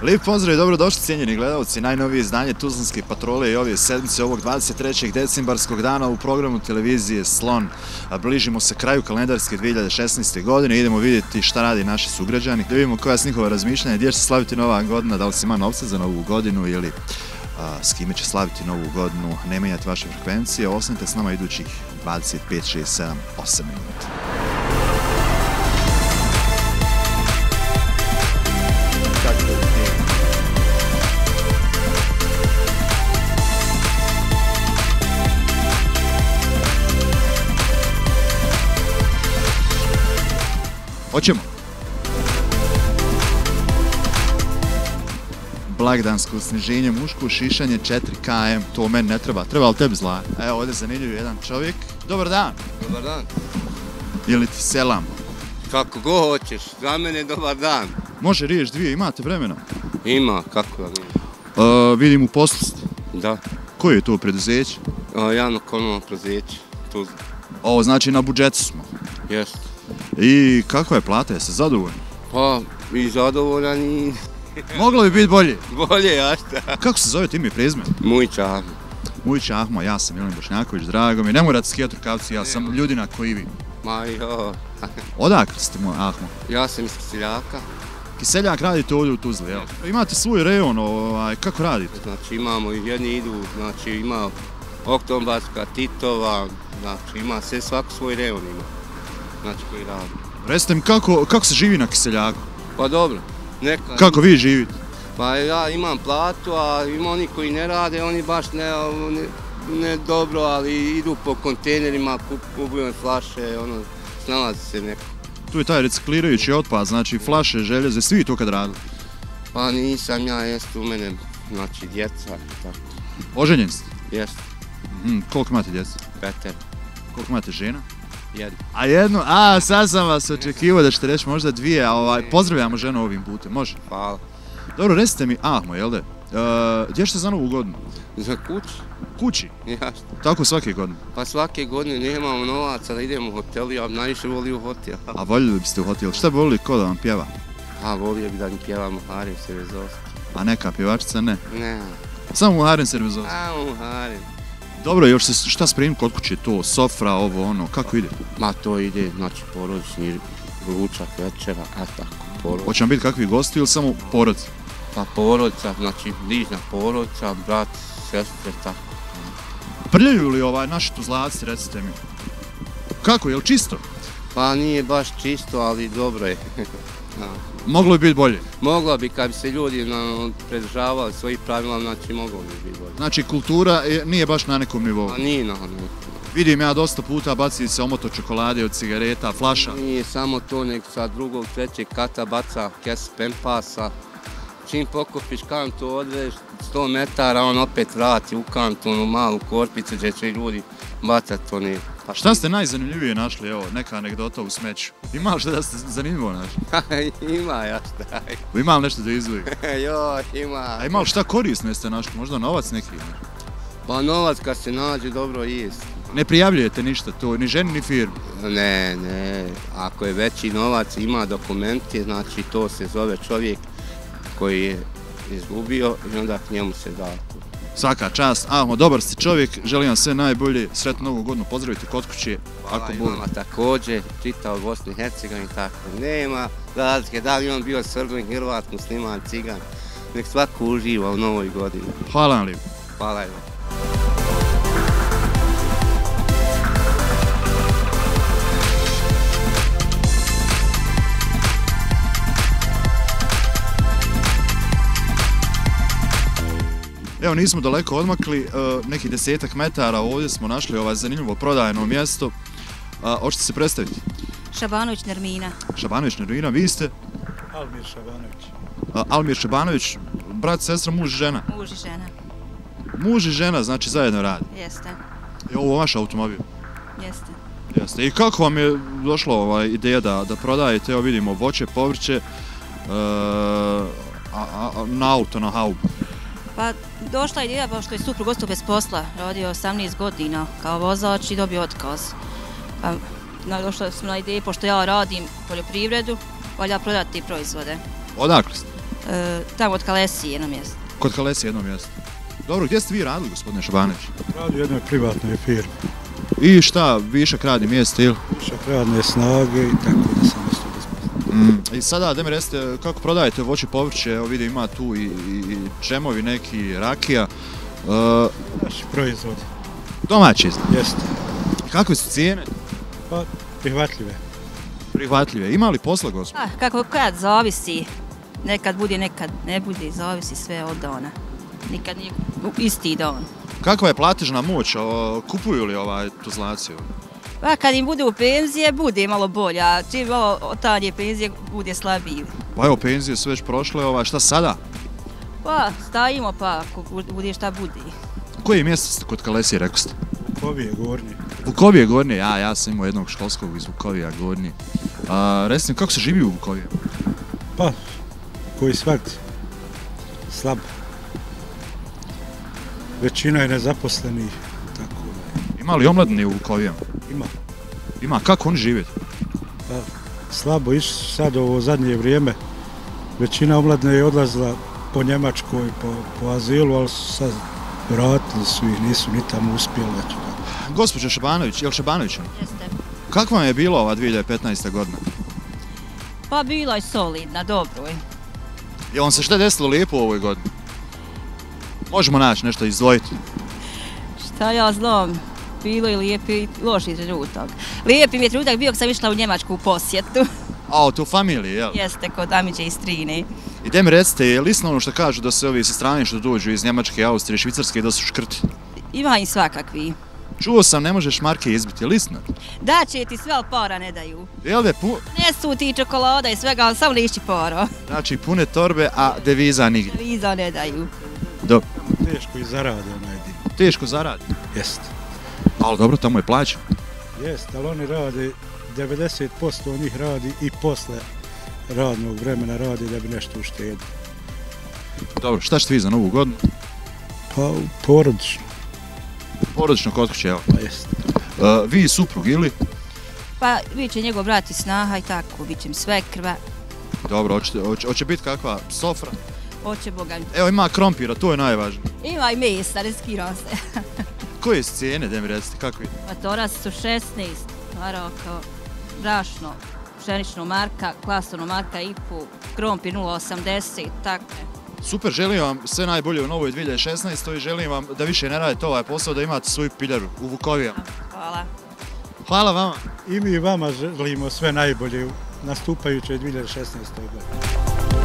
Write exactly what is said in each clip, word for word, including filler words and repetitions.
Lijep pozdrav i dobrodošli cijenjeni gledalci, najnovije izdanje Tuzlanske patrole i ove sedmice ovog dvadeset trećeg decembarskog dana u programu televizije Slon. Bližimo se kraju kalendarske dvije hiljade šesnaeste. godine, idemo vidjeti šta radi naši sugrađani, da vidimo koja su njihova razmišljanja, gdje će se slaviti nova godina, da li se ima novca za novu godinu ili a, s kime će slaviti novu godinu. Ne menjate vaše frekvencije, ostanite s nama idućih dvadeset pet, šest, sedam, osam minuta. Hoćemo. Blagdansko sniženje, muško šišanje četiri kilometra, to meni ne treba. Treba li tebi zla? Evo ovdje zanimljiv jedan čovjek. Dobar dan. Dobar dan. Ili ti selam? Kako go hoćeš, za mene dobar dan. Može riješ dvije, imate vremena? Ima, kako da nema. Uh, vidim u poslu ste. Da. Koje je to preduzeće? Uh, javno komunalno preduzeće, Tuzla. Ovo znači na budžetu smo. Jeste. I kako je plata, jeste zadovoljni? Pa, i zadovoljan i... Moglo bi biti bolje. Bolje, ja šta? Kako se zove ime i prezime? Mujić Ahmo. Mujić Ahmo, ja sam Milan Bošnjaković, drago mi. Ne morate skijati rukavci, ja sam Ljudina koji vi. Ma jo. Odakle ste moj Ahmo? Ja sam iz Kiseljaka. Kiseljak radite ovdje u Tuzli, jel? Imate svoj rejon, ovaj, kako radite? Znači imamo, jedni idu, znači ima Oktobarska, Titova, znači ima sve, svako svoj rejon ima. Znači koji radi. Recite mi, kako, kako se živi na Kiseljaku? Pa dobro. Neka... Kako vi živite? Pa ja imam platu, a ima oni koji ne rade, oni baš ne, ne, ne dobro, ali idu po kontejnerima, kupuju flaše, ono, snalazi se neko. Tu je taj reciklirajući otpad, znači flaše, željeze, svi to kad radili? Pa nisam ja, jest u mene, znači djeca i tako. Oženjen ste? Jest. Mm, koliko imate djeca? Peter. Koliko imate žena? Jedno. A jednu? A, sad sam vas očekivao da ćete reći možda dvije, a ovaj, pozdravljamo ženu ovim putem, može? Hvala. Dobro, recite mi, Ahmo, jel de? Uh, gdje ćete za novu godinu? Za kući. Kući? Jasno. Tako svake godine? Pa svake godine nemamo novaca da idemo u hotel, ja najviše volio hotel. A voljeli biste u hotel, šta bi volili ko da vam pjeva? A volio bi da mi pjeva Muharem Servezovski. A neka pjevačica ne? Ne. Samo Muharem Servezovski? A Muharem. Dobro, još se šta spremim kod kuće, to, sofra, ovo, ono, kako ide? Ma to ide, znači porodični ručak, večera, a tako, porodica. Hoće vam biti kakvi gosti ili samo porodica? Pa porodica, znači bližna porodica, brat, sestre, tako. Prljaju li ovaj naši Tuzlaci, recite mi? Kako, je li čisto? Pa nije baš čisto, ali dobro je. Moglo bi biti bolje? Moglo bi, kad bi se ljudi pridržavali svojih pravila, znači moglo bi biti bolje. Znači kultura nije baš na nekom nivou? A nije na nekom. Vidim ja dosta puta baci se omoto čokolade od cigareta, flaša. Nije samo to, nek sa drugog, trećeg kata baca kes pempasa. Čim pokupiš kantu, odveš sto metara, on opet vrati u kantu, onu malu korpicu gdje će ljudi bacati oni. Šta ste najzanimljivije našli, evo, neka anegdota u smeću? Ima li šta da ste zanimljivo našli? Ima ja šta. Ima li nešto da izdvoji? Jo, ima. A ima li šta korisno jeste našli, možda novac neki? Pa novac kad se nađe dobro jest. Ne prijavljujete ništa to, ni ženi ni firmu? Ne, ne, ako je veći novac, ima dokumenti, znači to se zove čovjek koji je izgubio i onda k njemu se da. Svaka čast, Ahmo, dobar ste čovjek, želim vam sve najbolje, sretnu novu godinu, pozdravite kod kuće. Hvala i vama također, čitao Bosni i Hercegovini, tako nema razlike, da li on bio Srbin, Hrvat, Musliman, Cigan, nek svako uživa u novoj godini. Hvala vam lijepo. Hvala i vam. Evo, nismo daleko odmakli, nekih desetak metara ovdje smo našli ovaj zanimljivo prodajno mjesto. Hoćete se predstaviti? Šabanović Nermina. Šabanović Nermina, vi ste? Almir Šabanović. Almir Šabanović, brat, sestra, muž i žena? Muž i žena. Muž i žena, znači zajedno radi? Jeste. Je ovo vaš automobil? Jeste. Jeste. I kako vam je došla ovaj ideja da, da prodajete, evo vidimo, voće, povrće, uh, a, a, na auto, na haubu? Pa došla je ideja, pošto je suprug ostao bez posla, rodio osamnaest godina kao vozač i dobio otkaz. Pa došla sam na ideju, pošto ja radim poljoprivredu, valja prodati proizvode. Odakle ste? E, tamo od Kalesije jedno mjesto. Kod Kalesije jedno mjesto. Dobro, gdje ste vi radili, gospodine Šabanović? Radi u jednoj privatnoj firmi. I šta, višak radni mjesto ili? Višak radne snage i tako da sam isto bez posla. Mm. I sada, da mi recite, kako prodajete voće i povrće? Evo vidim, ima tu i, i, i džemovi neki, rakija. Uh, Naši proizvodi. domaći. Jeste. Kakve su cijene? Pa prihvatljive. Prihvatljive. Ima li posla, gospod? Ah, kako kad, zavisi. Nekad bude, nekad ne bude, zavisi sve od dana. Nikad nije isti dan. Kakva je platežna moć? O, kupuju li ovaj Tuzlaciju? Pa kad im bude u penzije, bude malo bolje, a čim malo otanje penzije, bude slabiji. Pa evo, penzije su već prošle, ovaj, šta sada? Pa stavimo pa, ako bude šta bude. Koje mjesto ste kod Kalesije, rekao ste? Vukovije gornje. Vukovije Gornje, ja, ja sam imao jednog školskog iz Vukovija Gornje. A, recite mi, kako se živi u Vukoviju? Pa, koji svakti. Slabo. Većina je nezaposlenih, tako da Ima li omladine u Vukovijama? ima. Ima, kako oni živjeti? Pa, slabo išli sad ovo zadnje vrijeme. Većina omladne je odlazila po Njemačkoj, po, po azilu, ali su sad vratili su ih, nisu ni tamo uspjeli. Eto. Gospođo Šabanović, je li Šabanović? Jeste. Kakva vam je bila ova dvije hiljade petnaesta godina? Pa bila je solidna, dobro je. Je vam se šta desilo lijepo u ovoj godini? Možemo naći nešto izdvojiti. Šta ja znam, bilo je lijepi i loši trenutak. Lijepi mi je trenutak bio kad sam išla u Njemačku u posjetu. A, to u familiji, jel? Jeste, kod Amiđe i Strine. I da mi recite, je li istina ono što kažu da se ovi sa strane što dođu iz Njemačke, Austrije, Švicarske da su škrti? Ima im svakakvi. Čuo sam, ne možeš marke izbiti, je li istina? Da će ti sve, ali para ne daju. Jel da je pu... Nesu ti čokolada i svega, ali samo lišći para. Znači, pune torbe, a deviza nigdje. Deviza ne daju. Dobro. Teško i zarade onaj dio. Teško zaradi. Jest. Ali dobro, tamo je plaća. Jest, ali oni rade, devedeset posto njih radi i posle radnog vremena radi da bi nešto uštedili. Dobro, šta ćete vi za novu godinu? Pa porodično, Porodično kod kuće, evo. pa jest. Uh, vi i suprug, ili? Pa, bit će njegov brat i snaha i tako, bit će mi svekrva. Dobro, hoće, hoće, hoće biti kakva sofra? Hoće Boga. Evo, ima krompira, to je najvažnije. Ima i mesa, riskiram se. Koje su cijene, da mi recite, kako vidite? Matorac su šesnaest, Maroko, brašno, pšenično marka, klasovno marka i pol, krompir nula osamdeset, tako. Super, želim vam sve najbolje u novoj dvije hiljade šesnaestoj i želim vam da više ne radite ovaj posao, da imate svoju piljaru u Vukovijama. Hvala. Hvala vama. I mi vama želimo sve najbolje u nastupajućoj dvije hiljade šesnaestoj godini.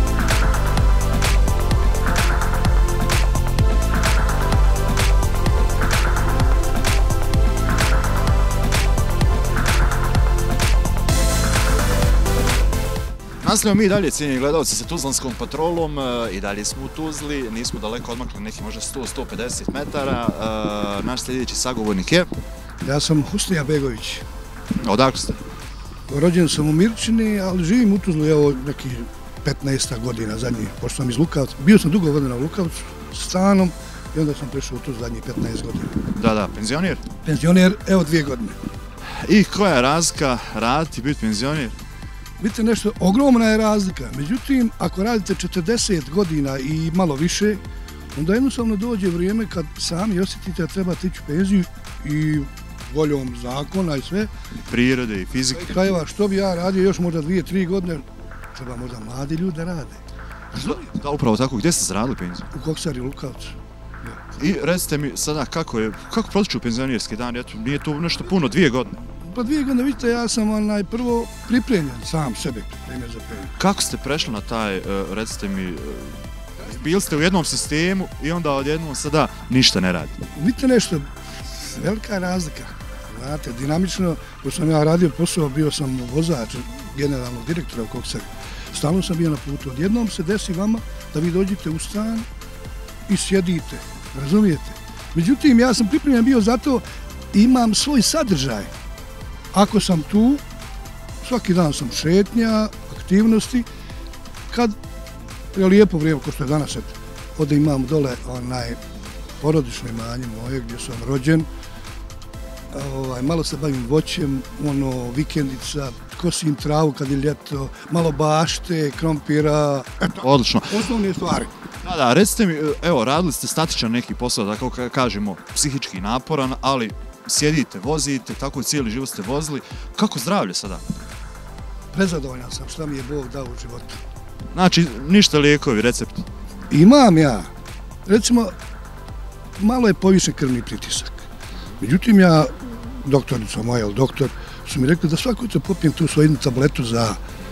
Nastavljamo mi dalje, cijenjeni gledalci, sa Tuzlanskom patrolom i dalje smo u Tuzli, nismo daleko odmakli, neki možda sto do sto pedeset metara. Naš sljedeći sagovornik je? Ja sam Husnija Begović. Odakle ste? Rođen sam u Mirčini, ali živim u Tuzli evo nekih petnaest godina zadnjih, pošto sam iz Lukavca. Bio sam dugo godina u Lukavcu stanom i onda sam prešao u Tuzlu zadnjih petnaest godina. Da, da, penzioner? Penzioner, evo dvije godine. I koja je razlika raditi i biti penzioner? Vidite nešto, ogromna je razlika. Međutim, ako radite četrdeset godina i malo više, onda jednostavno dođe vrijeme kad sami osjetite da trebate ići u penziju i voljom zakona i sve. Prirode i fizike. I krajeva, što bi ja radio još možda dvije, tri godine, treba možda mladi ljudi da rade. Da, upravo tako. Gdje ste zaradili penziju? U Koksari, Lukavcu. I recite mi sada kako je, kako protiču penzionerski dan? Eto, nije to nešto puno, dvije godine. Pa dvije godine, vidite, ja sam onaj prvo pripremljen, sam sebe pripremljen za penziju. Kako ste prešli na taj, recite mi, bili ste u jednom sistemu i onda odjednom sada ništa ne radi? Vidite nešto, velika je razlika. Znate, dinamično, pošto sam ja radio posao, bio sam vozač generalnog direktora u Koksari. Stalno sam bio na putu. Odjednom se desi vama da vi dođete u stan i sjedite, razumijete? Međutim, ja sam pripremljen bio zato, imam svoj sadržaj. Ako sam tu, svaki dan sam šetnja, aktivnosti, kad je lijepo vrijeme, ko što je danas, ovdje imam dole onaj porodično imanje moje gdje sam rođen, ovaj, malo se bavim voćem, ono, vikendica, kosim travu kad je ljeto, malo bašte, krompira, eto, Odlično. osnovne stvari. Da, da, recite mi, evo, radili ste statičan neki posao, tako ka- kažemo, psihički naporan, ali sjedite, vozite, tako cijeli život ste vozili. Kako zdravlje sada? Prezadovoljan sam šta mi je Bog dao u životu. Znači, ništa lijekovi, recepti. Imam ja, recimo, malo je povišen krvni pritisak. Međutim, ja, doktorica moja ili doktor, su mi rekli da svako jutro popijem tu svoju jednu tabletu za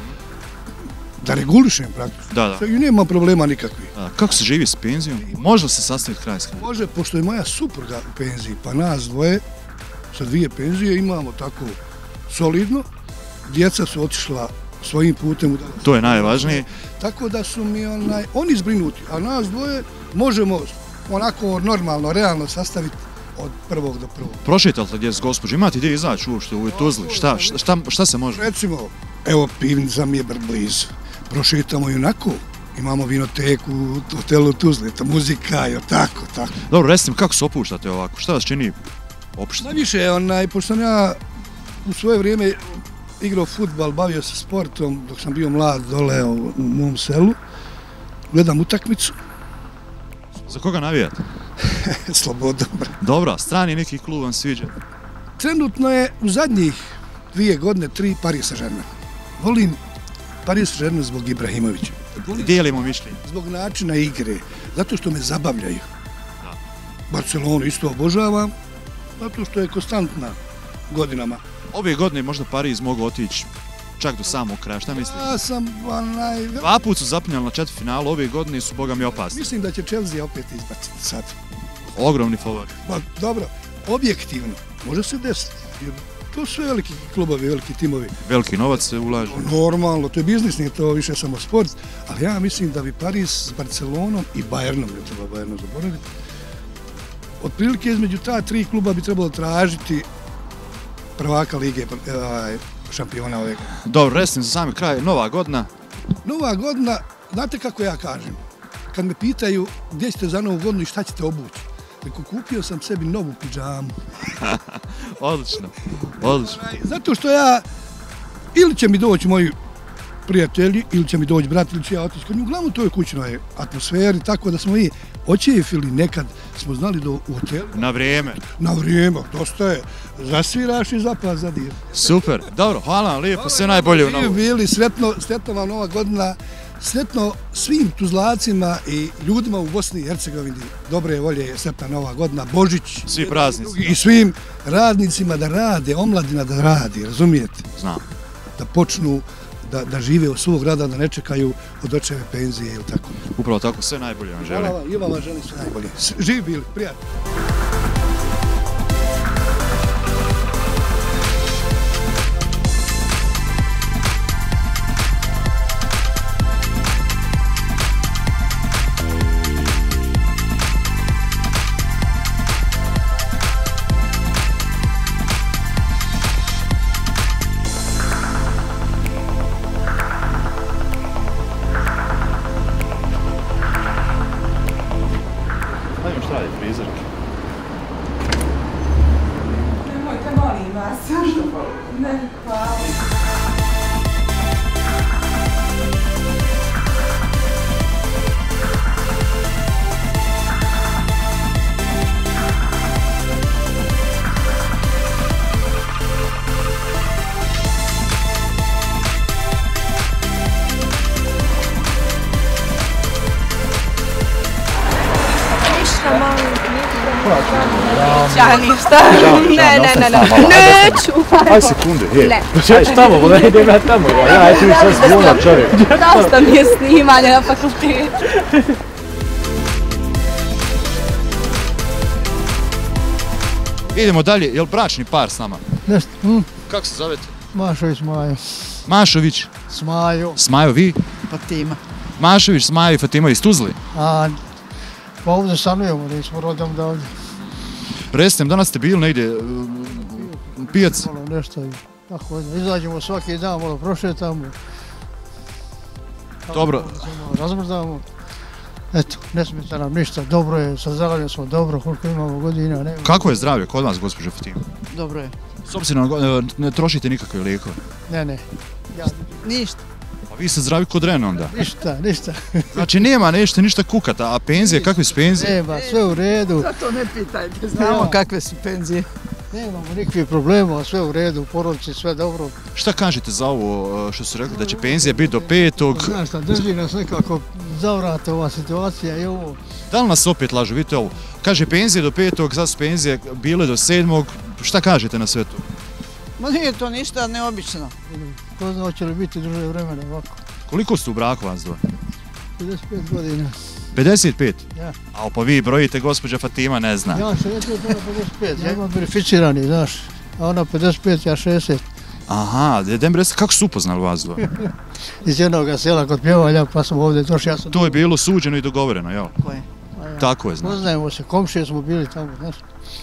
da regulišem praktično. Da, da. I nema problema nikakvih. A, kako se živi s penzijom? Može li se sastaviti kraj s krajem? Može, pošto je moja supruga u penziji, pa nas dvoje sa dvije penzije imamo tako solidno. Djeca su otišla svojim putem. To je najvažnije. Tako da su mi onaj, oni zbrinuti, a nas dvoje možemo onako normalno, realno sastaviti od prvog do prvog. Prošetate li gdje s gospođom? Imate gdje izaći uopšte u ovoj Tuzli? Šta, šta, šta, šta se može? Recimo, evo pivnica mi je blizu. Prošetamo i onako. Imamo vinoteku u hotelu Tuzli, to muzika i tako, tako. Dobro, recite mi, kako se opuštate ovako? Šta vas čini opušten? Najviše, onaj, pošto sam ja u svoje vrijeme igrao fudbal, bavio se sportom dok sam bio mlad dole u, u mom selu, gledam utakmicu. Za koga navijate? Slobodom. Dobro, strani neki klub vam sviđa? Trenutno je u zadnjih dvije godine, tri, Paris Saint-Germain. Volim Paris Saint-Germain zbog Ibrahimovića. Dijelimo mišljenje. Zbog načina igre, zato što me zabavljaju. Barcelonu isto obožavam, zato što je konstantna godinama. Ove godine možda Pariz mogu otići čak do samog kraja, šta mislite? Ja sam, onaj, Dva put su zapinjali na četvrtfinalu, ove godine su boga mi opasni. mislim da će Chelsea opet izbaciti sad. Ogromni favorit. Pa dobro, objektivno, može se desiti. Jer to su veliki klubovi, veliki timovi. Veliki novac se ulaže. Normalno, to je biznis, nije to više samo sport, ali ja mislim da bi Paris s Barcelonom i Bayernom, ne treba Bayernom zaboraviti, otprilike između ta tri kluba bi trebalo tražiti prvaka lige šampiona ove. Dobro, restim za sami kraj, nova godina. Nova godina, znate kako ja kažem, kad me pitaju gdje ćete za novu godinu i šta ćete obući, rekao, kupio sam sebi novu pidžamu. Odlično, odlično. Zato što ja, ili će mi doći moji prijatelji, ili će mi doći brat, ili će ja otići kod njih. Uglavnom to je kućnoj atmosferi, tako da smo i očejefili nekad, smo znali da u hotelu. Na vrijeme. Na vrijeme, dosta je. Zasviraš i zapad zadir. Super, dobro, hvala vam lijepo, sve najbolje u novu. Bili, sretno, sretno vam nova godina, sretno svim Tuzlacima i ljudima u Bosni i Hercegovini. Dobre volje, sretna nova godina, Božić. Svi praznici. I svim radnicima da rade, omladina da radi, razumijete? Znam. Da počnu da, da žive od svog rada, da ne čekaju od očeve penzije ili tako. Upravo tako, sve najbolje vam želim. Hvala vam, i vama želim sve najbolje. Živi bili, prijatno. Ajmo šta je frizerke? Nemojte, molim vas. Ne, hvala. Ja ništa. Ne, ne, ne, ne. Neću. Aj sekunde, je. Ne. Šta mu, da idem ja tamo, ja je tu sve zbuna čovjek. Dosta mi je snimanje na fakultetu. Idemo dalje, je li bračni par s nama? Nešto, hm, Kako se zovete? Mašović Majo, Mašović, Smajo, Smajo, vi? Fatima. Mašović, Smajo i Fatima iz Tuzli. A, pa ovdje stanujemo, nismo rodom da ovdje. Recite, danas ste bili negdje u pijaci? Malo nešto, i tako, izađemo svaki dan, malo prošetamo. Dobro. Razmrdamo. Eto, ne smeta nam ništa, dobro je, sa zdravljem smo dobro, koliko imamo godina. Nema. Kako je zdravlje kod vas, gospođo Fatima? Dobro je. S obzirom na ne trošite nikakve lijekove? Ne, ne. Ja, Ništa. Pa vi ste zdravi kod Ren onda. ništa, ništa. Znači nema ništa, ništa kukata, a penzije, kakve su penzije? Nema, sve u redu. Zato ne pitajte, znamo kakve su penzije. Nemamo nikakvih problema, sve u redu, u porodici, sve dobro. Šta kažete za ovo što su rekli da će penzija biti do petog? Znaš šta, drži nas nekako zavrata ova situacija i ovo. Da li nas opet lažu? Vidite ovo, kaže penzije do petog, sad su penzije bile do sedmog. Šta kažete na sve to? Ma nije to ništa neobično. Ko zna hoće li biti duže vremena ovako. Koliko ste u braku vas dva? pedeset pet godina. pedeset pet? Ja. A pa vi brojite, gospođa Fatima ne zna. Ja šezdeset, ona pedeset pet, ja imam beneficirani, znaš. A ona pedeset pet, ja šezdeset. Aha, dem recite, kako su upoznali vas dva? Iz jednog sela kod Pjevalja, pa sam ovdje došli, ja sam... To je bilo suđeno i dogovoreno, jel? Tako je. Tako je, znači. Poznajemo se, komšije smo bili tamo, znaš.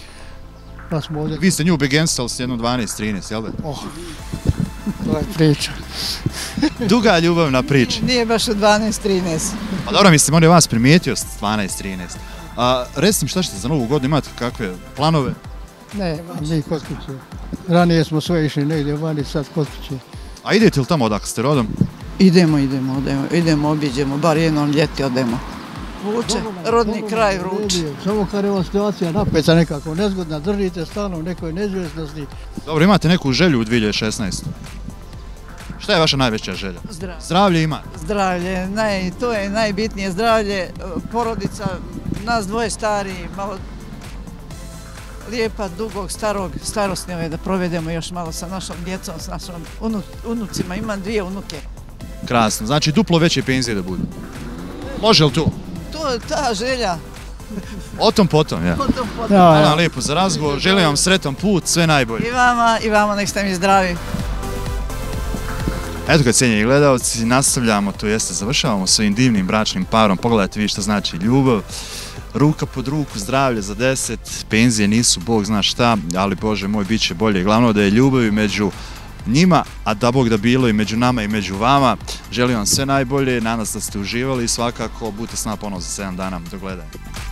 Pa smo ovdje... Vi ste nju begenstali s jednom dvanaest trinaest, jel be? Oh, to je priča. Duga ljubavna priča. Nije baš u dvanaest trinaest. Pa dobro, mislim, on je vas primijetio s dvanaest trinaest. A recite mi šta ćete za novu godinu, imate kakve planove? Ne, mi kod kuće. Ranije smo sve išli negdje vani, sad kod kuće. A idete li tamo odakle ste rodom? Idemo, idemo, idemo, idemo, obiđemo, bar jednom ljeti odemo. Vuče, rodni kraj vruće. Samo kad je ova situacija napeta nekako nezgodna, držite stalno u nekoj neizvjesnosti. Dobro, imate neku želju u dvije hiljade šesnaestoj? Šta je vaša najveća želja? Zdravlje. Zdravlje ima? Zdravlje, naj, to je najbitnije, zdravlje, porodica, nas dvoje stari, malo lijepa, dugog, starog, starosnjeve da provedemo još malo sa našom djecom, s našom unu, unucima, imam dvije unuke. Krasno, znači duplo veće penzije da budu. Može li to? To je ta želja. O tom potom, ja. Potom, potom. Ja, Hvala ja. vam lijepo za razgovor, želim vam sretan put, sve najbolje. I vama, i vama, nek ste mi zdravi. Eto kad cijenjeni gledalci, nastavljamo, to jeste završavamo s ovim divnim bračnim parom. Pogledajte vi šta znači ljubav, ruka pod ruku, zdravlje za deset, penzije nisu, Bog zna šta, ali Bože moj, bit će bolje. Glavno da je ljubav među njima, a da Bog da bilo i među nama i među vama. Želim vam sve najbolje, nadam se da ste uživali i svakako budite s nama ponovo za sedam dana. Do gledanja.